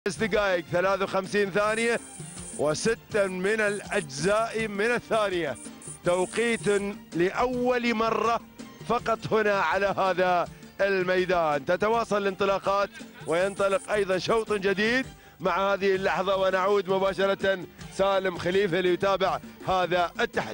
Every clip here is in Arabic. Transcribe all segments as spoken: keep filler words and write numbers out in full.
دقائق ثلاث وخمسين ثانية وستة من الأجزاء من الثانية، توقيت لأول مرة فقط هنا على هذا الميدان. تتواصل الانطلاقات وينطلق أيضا شوط جديد مع هذه اللحظة، ونعود مباشرة سالم خليفة ليتابع هذا التحدي.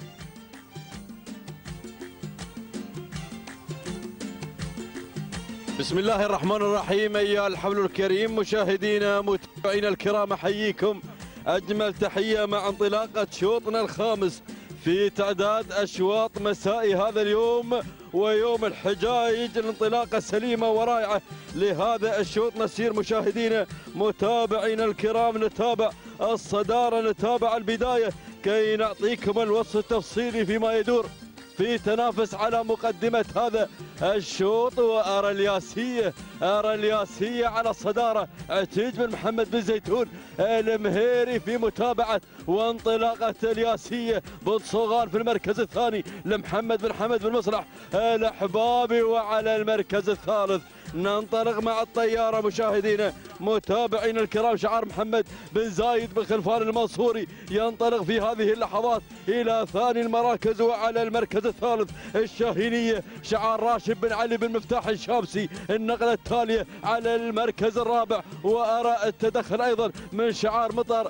بسم الله الرحمن الرحيم. أيها الحفل الكريم، مشاهدينا متابعينا الكرام، أحييكم أجمل تحية مع انطلاقة شوطنا الخامس في تعداد أشواط مساء هذا اليوم ويوم الحجاج. الانطلاقة سليمة ورائعة لهذا الشوط. نسير مشاهدينا متابعينا الكرام، نتابع الصدارة، نتابع البداية كي نعطيكم الوصف التفصيلي فيما يدور في تنافس على مقدمة هذا الشوط. وأرى الياسية أرى الياسية على الصدارة، عتيج بن محمد بن زيتون المهيري في متابعة وانطلاقة الياسية بن صغار في المركز الثاني لمحمد بن حمد بن مصلح الأحبابي. وعلى المركز الثالث ننطلق مع الطيارة مشاهدينا متابعين الكرام، شعار محمد بن زايد بن خلفان المنصوري ينطلق في هذه اللحظات إلى ثاني المراكز. وعلى المركز الثالث الشاهينية شعار راشد بن علي بن مفتاح الشامسي. النقلة التالية على المركز الرابع، وأرى التدخل أيضا من شعار مطر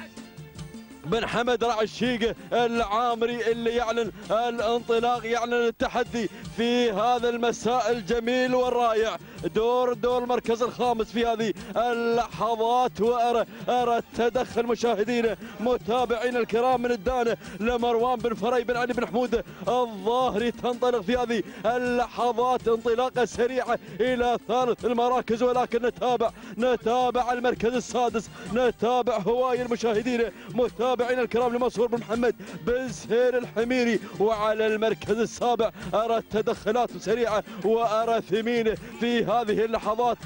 بن حمد راعي الشيقة العامري اللي يعلن الانطلاق، يعلن التحدي في هذا المساء الجميل والرائع. دور دور المركز الخامس في هذه اللحظات، وأرى أرى التدخل مشاهدينا متابعين الكرام من الدانة لمروان بن فري بن علي بن حمودة الظاهري. تنطلق في هذه اللحظات انطلاقة سريعة إلى ثالث المراكز، ولكن نتابع نتابع المركز السادس، نتابع هواي المشاهدين متابعين الكرام لمنصور بن محمد بن سهير الحميري. وعلى المركز السابع أرى التدخلات سريعة وأرى ثمينة في هذه اللحظات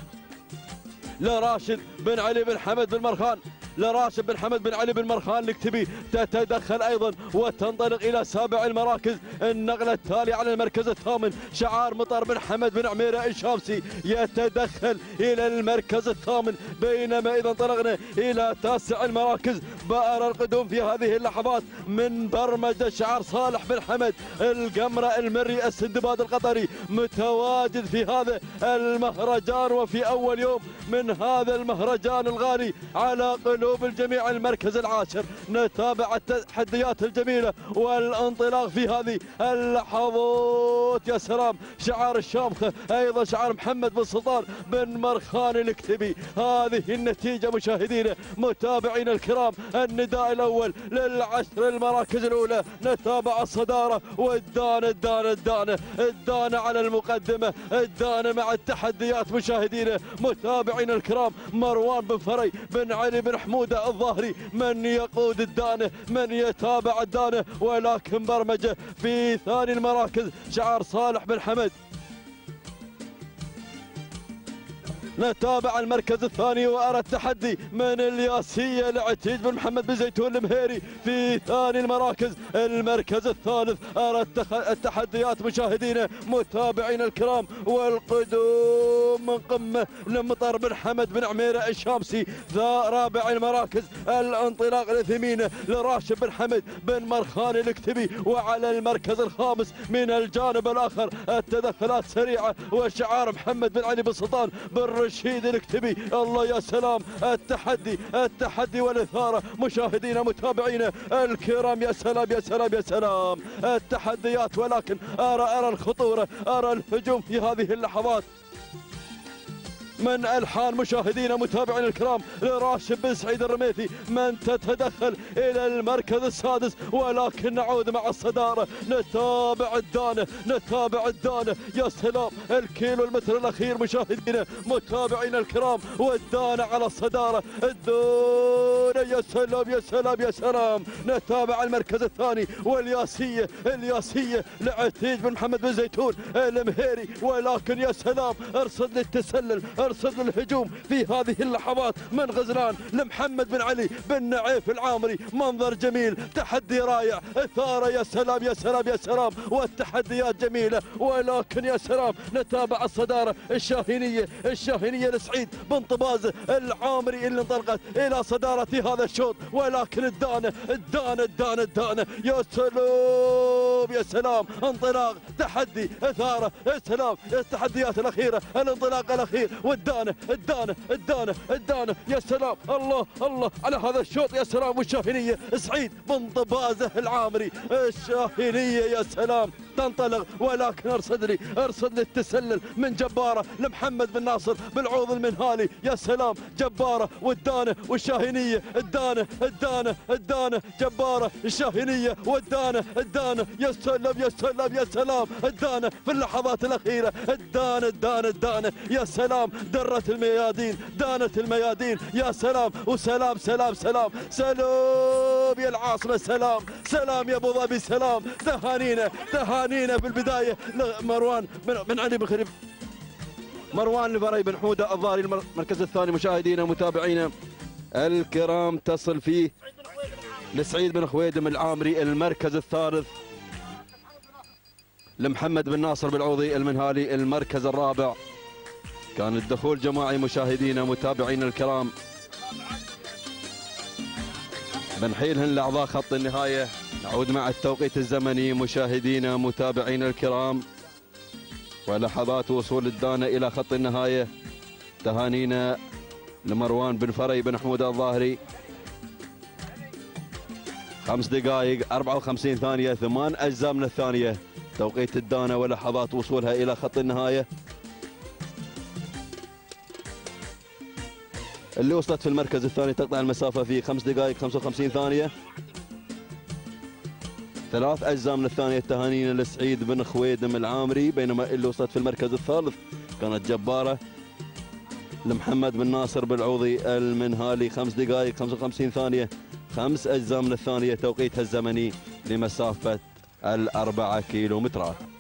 لراشد بن علي بن حمد بن مرخان لراشد بن حمد بن علي بن مرخان الكتبي تتدخل ايضا وتنطلق الى سابع المراكز. النقله التاليه على المركز الثامن شعار مطر بن حمد بن عميره الشامسي يتدخل الى المركز الثامن، بينما اذا انطلقنا الى تاسع المراكز بأرى القدوم في هذه اللحظات من برمجه شعار صالح بن حمد القمره المري السندباد القطري متواجد في هذا المهرجان وفي اول يوم من هذا المهرجان الغالي على قلوب الجميع. المركز العاشر نتابع التحديات الجميلة والانطلاق في هذه اللحظات. يا سلام، شعار الشامخة أيضا شعار محمد بن سلطان بن مرخان الكتبي. هذه النتيجة مشاهدينا متابعينا الكرام. النداء الأول للعشر المراكز الأولى، نتابع الصدارة والدانة الدانة الدانة الدانة على المقدمة، الدانة مع التحديات مشاهدينا متابعينا الكرام. مروان بن فري بن علي بن حمودة الظاهري من يقود الدانة، من يتابع الدانة، ولكن برمجة في ثاني المراكز شعار صالح بن حمد. نتابع المركز الثاني وأرى التحدي من الياسية لعتيج بن محمد بن زيتون المهيري في ثاني المراكز. المركز الثالث أرى التحديات مشاهدينا متابعين الكرام والقدوم من قمة لمطر بن حمد بن عميرة الشامسي. ذا رابع المراكز الانطلاق لثمينة لراشد بن حمد بن مرخان الكتبي. وعلى المركز الخامس من الجانب الآخر التدخلات سريعة وشعار محمد بن علي بن سلطان بن رشيد الكتبي. الله يا سلام، التحدي التحدي والإثارة مشاهدينا متابعينا الكرام. يا سلام يا سلام يا سلام التحديات، ولكن أرى أرى الخطورة، أرى الهجوم في هذه اللحظات من الحان مشاهدينا متابعينا الكرام لراشد بن سعيد الرميثي من تتدخل الى المركز السادس. ولكن نعود مع الصداره، نتابع الدانه نتابع الدانه. يا سلام، الكيلو المتر الاخير مشاهدينا متابعينا الكرام، والدانه على الصداره. الدانه يا سلام يا سلام يا سلام. نتابع المركز الثاني والياسيه الياسيه لعتيج بن محمد بن زيتون المهيري. ولكن يا سلام، ارصد للتسلل يرصد الهجوم في هذه اللحظات من غزلان لمحمد بن علي بن نعيف العامري. منظر جميل، تحدي رائع، إثارة، يا سلام يا سلام يا سلام، والتحديات جميلة. ولكن يا سلام نتابع الصدارة الشاهينية الشاهينية لسعيد بن طبازة العامري اللي انطلقت إلى صدارة هذا الشوط. ولكن الدانة الدانة الدانة الدانة يا سلام يا سلام، انطلاق، تحدي، إثارة، يا سلام، التحديات الأخيرة، الانطلاق الأخير، والدانة الدانة الدانة الدانة يا سلام. الله الله على هذا الشوط يا سلام. والشاهينية سعيد بن طبازة العامري، الشاهينية يا سلام تنطلق. ولكن ارصد لي ارصد لي التسلل من جبارة لمحمد بن ناصر بالعوض المنهالي. يا سلام جبارة والدانة والشاهينية، الدانة الدانة الدانة جبارة الشاهينية والدانة الدانة. يا سلام يا سلام يا سلام، الدانة في اللحظات الأخيرة، الدانة الدانة الدانة يا سلام، درت الميادين دانت الميادين. يا سلام وسلام سلام سلام سلام يا العاصمة، سلام سلام يا ابو ظبي، سلام. تهانينا تهانينا في البداية لمروان بن, بن علي بن خليف، مروان الفري بن حودة الظاهري المركز الثاني. مشاهدينا ومتابعينا الكرام تصل فيه لسعيد بن خويدم العامري المركز الثالث، لمحمد بن ناصر بالعوضي المنهالي المركز الرابع. كان الدخول جماعي مشاهدينا ومتابعينا الكرام. بنحيلهن لأعضاء خط النهاية. نعود مع التوقيت الزمني مشاهدينا متابعينا الكرام، ولحظات وصول الدانة إلى خط النهاية. تهانينا لمروان بن فري بن حمودة الظاهري. خمس دقائق أربعة وخمسين ثانية، ثمان أجزاء من الثانية توقيت الدانة ولحظات وصولها إلى خط النهاية، اللي وصلت في المركز الثاني تقطع المسافة في خمس دقائق خمسة وخمسين ثانية. ثلاث أجزاء من الثانية. تهانينا لسعيد بن خويدم العامري. بينما اللي وصلت في المركز الثالث كانت جبارة لمحمد بن ناصر بالعوضي المنهالي. خمس دقائق خمسة وخمسين ثانية، خمس أجزاء من الثانية توقيتها الزمني لمسافة الأربعة كيلومترات.